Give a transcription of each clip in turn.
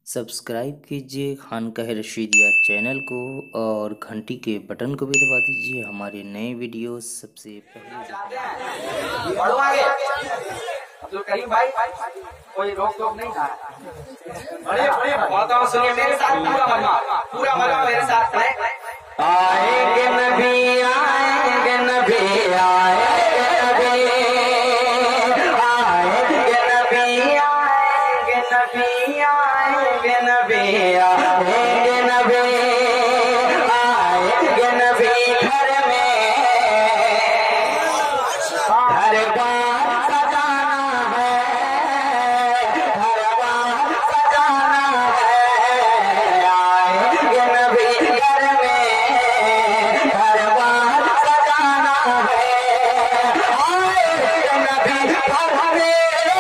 Subscribe कीजिए खानकाह Rashidiya channel को और घंटी के बटन को भी दबा दीजिए हमारे नए वीडियो सबसे पहले। अब्दुल करीम भाई कोई रोक टोक नहीं था। बताओ सुनिए मेरे साथ पूरा मजमा मेरे साथ है। आएंगे नबी आएंगे नबी आएंगे नबी आएंगे नबी आएंगे नबी आएंगे नबी आएंगे नबी घर में हर बार सजाना है हर बार सजाना है। आएंगे नबी घर में हर बार सजाना है। आएंगे नबी घर में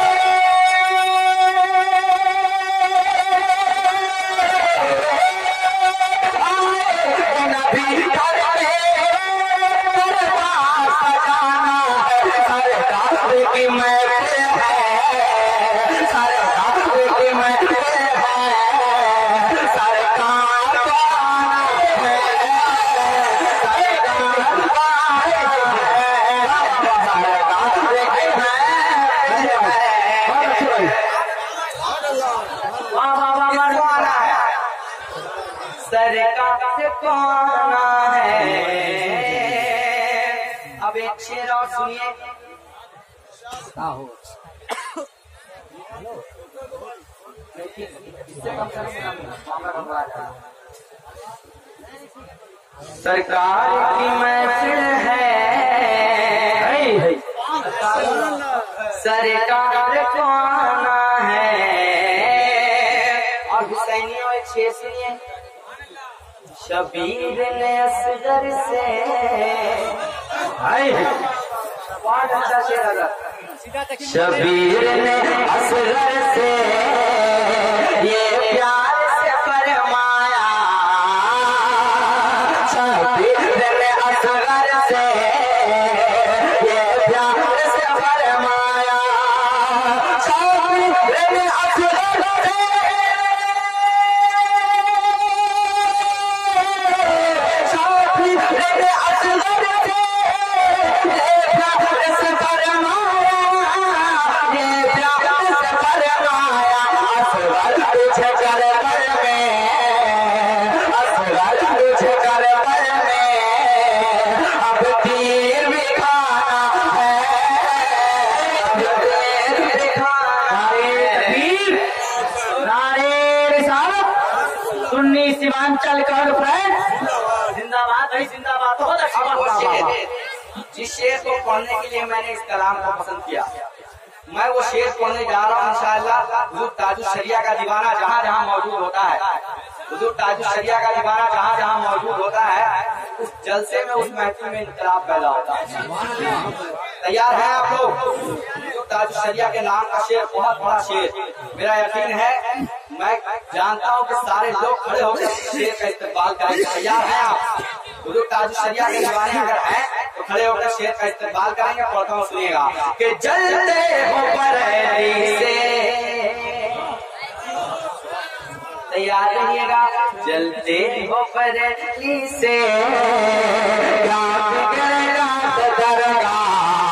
सरकार से पाना है। अब एक शेर और सुनिए। सरकार की महफिल है सरकार को आना है। और हुसैनियों एक शेर सुनिए। शबीर ने असगर से शबीर ने असगर से ये प्यार से फरमाया। शबीर ने असगर से ये प्यार से फरमाया। शबीर ने असगर से सीमांचल कॉन्फ्रेंस जिंदाबाद भाई जिंदाबाद। बहुत अच्छा। जिस शेर को पढ़ने के लिए मैंने इस कलाम को पसंद किया मैं वो शेर पढ़ने जा रहा हूँ इंशाअल्लाह। हुजूर ताजुल शरिया का दीवाना जहाँ जहाँ मौजूद होता है हुजूर ताजुल शरिया का दीवाना जहाँ जहाँ मौजूद होता है उस जलसे में उस महफिल में इंकलाब पैदा होता है। तैयार है आप लोग? हुजूर ताजुल शरिया के नाम का शेर बहुत बड़ा शेर। मेरा यकीन है मैं जानता हूँ कि सारे लोग खड़े होकर शेर का इस्तेमाल करेंगे। तैयार है आप? हुजूर ताजुल शरिया के दीवाने अगर हैं तो खड़े होकर शेर का इस्तेमाल करेंगे। पढ़ता हूँ सुनिएगा कि जलते हो बरेली से। तैयार रहिएगा। जलते हो बरेली से क्या बिगड़ेगा दरगाह।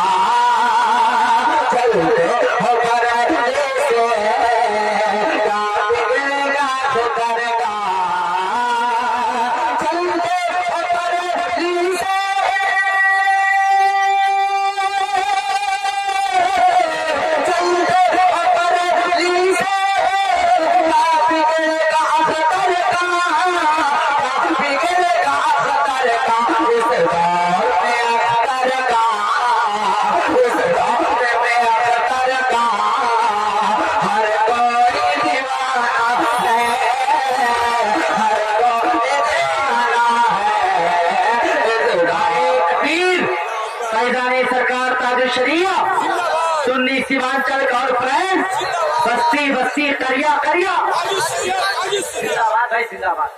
चलते हो बरेली से क्या बिगड़ेगा दरगाह। चलते हो बरेली से सरकार ताजुल शरिया सुन्नी सीमांचल कॉन्फ्रेंस बस्ती बस्ती करिया करिया। जिंदाबाद भाई जिंदाबाद।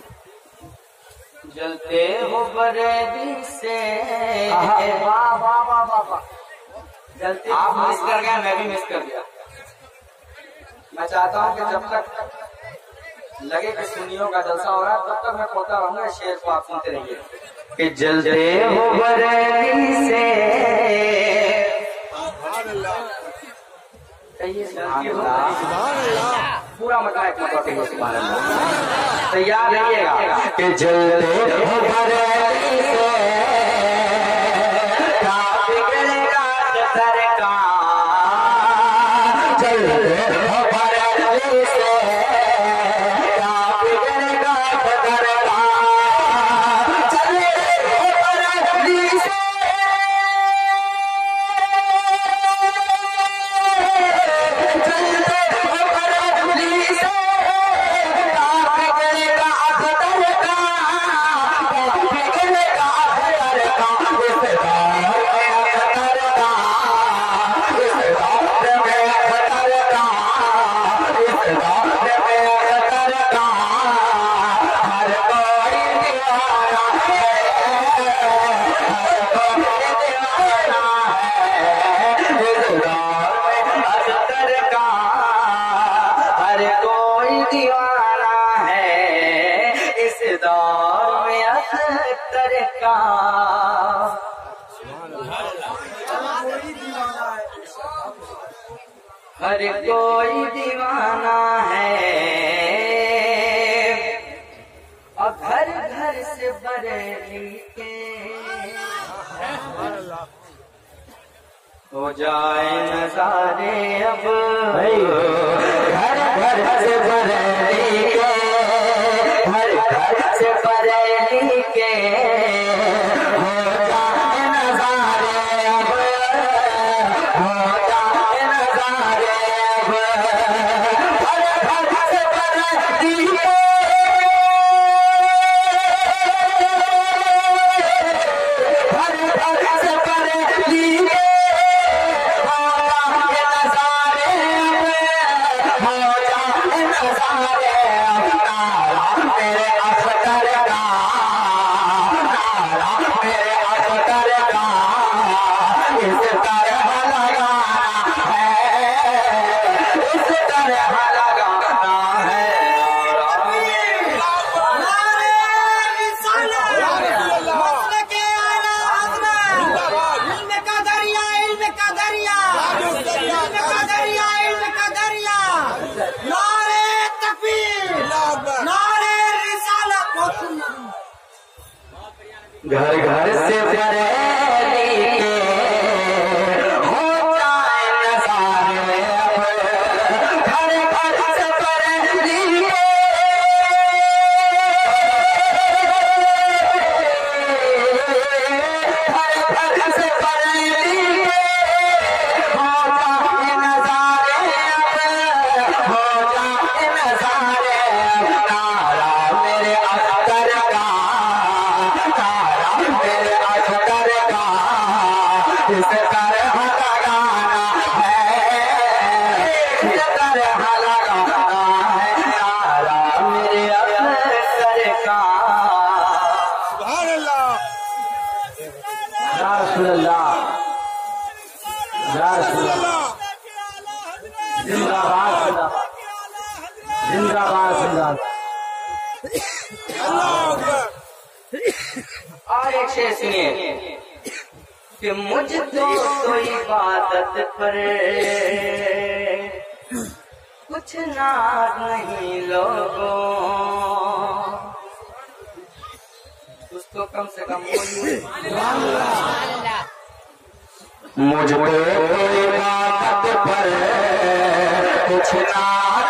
जलते हो बरेली से। वाह वाह वाह वाह। जलते आप मिस कर गए मैं भी मिस कर दिया। मैं चाहता हूं कि जब तक लगे कि सुनियों का जलसा हो रहा है, तब तक मैं पढ़ता रहूंगा शेर को, आप सुनते रहिए। कि जलते हो बरेली से पूरा मतलब तैयार रहिएगा। कि जलते हो बरेली से क्या बिगड़ेगा सरकार, जलते हो बरेली से हर कोई दीवाना है, और घर घर से बरेली के हो जाए नजारे अब, घर घर से बरेली के, घर घर से बरेली के घर घर से बरेली के हो जाए नजारे अब, घर घर से बरेली के घर घर से बरेली के हो जाए नजारे अब, हो जाए नजारे अब, तारा मेरे अख्तर का, मेरे अख्तर का इस तरह लगाना है, इस तरह लगाना है तारा मेरे अख्तर का। सुभान अल्लाह, या रसूल अल्लाह, या रसूल अल्लाह, जिंदाबाद जिंदाबाद जिंदाबाद। और एक शेर सुनिए कि मुझको तो इबादत पर कुछ नाज नहीं लोगों, उसको कम से कम बोलिए। मुझको तो इबादत पर कुछ नाज